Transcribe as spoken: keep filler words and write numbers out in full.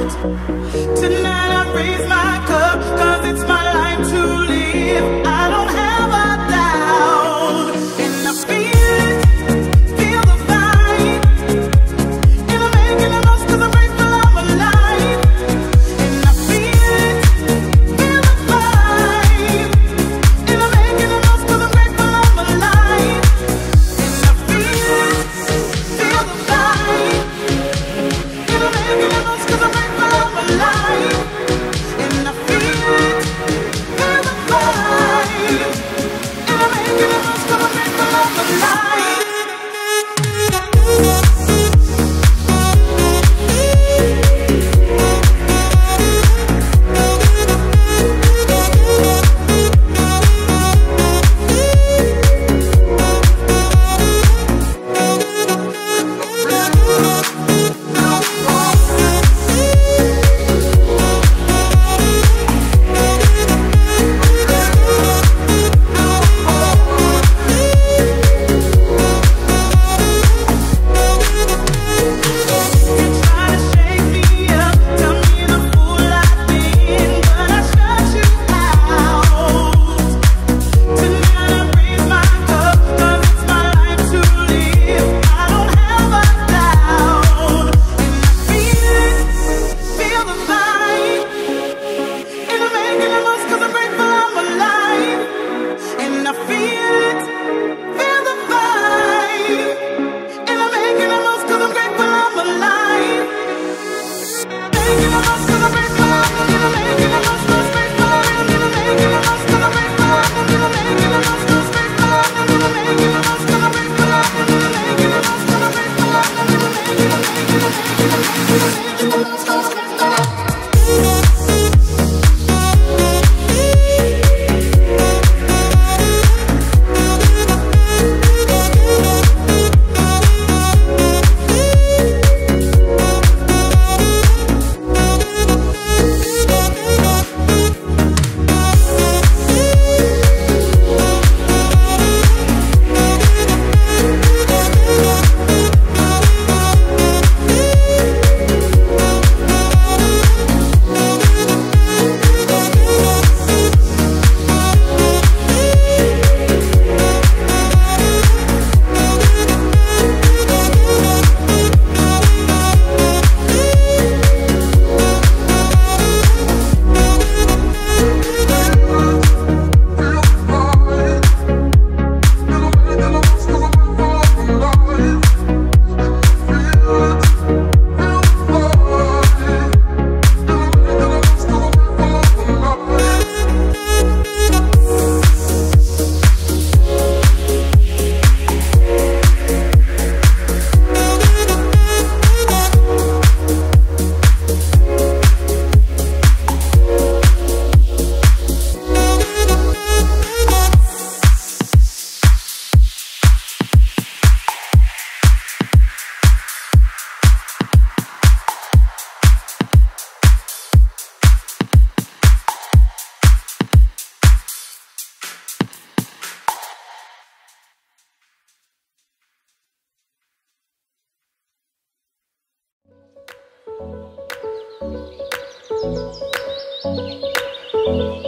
Tonight I raise my cup, cause it's my life to live. I don't have a doubt, and I feel it, feel the vibe. And I'm making the most cause I'm grateful I'm alive. And I feel it, feel the vibe. And I'm making the most cause I'm grateful I'm alive. And I feel it, feel the vibe. And I'm making the most cause I'm grateful I'm alive. And I feel it, feel the vibe. And I'm making the most cause I'm grateful I'm alive. Thank you.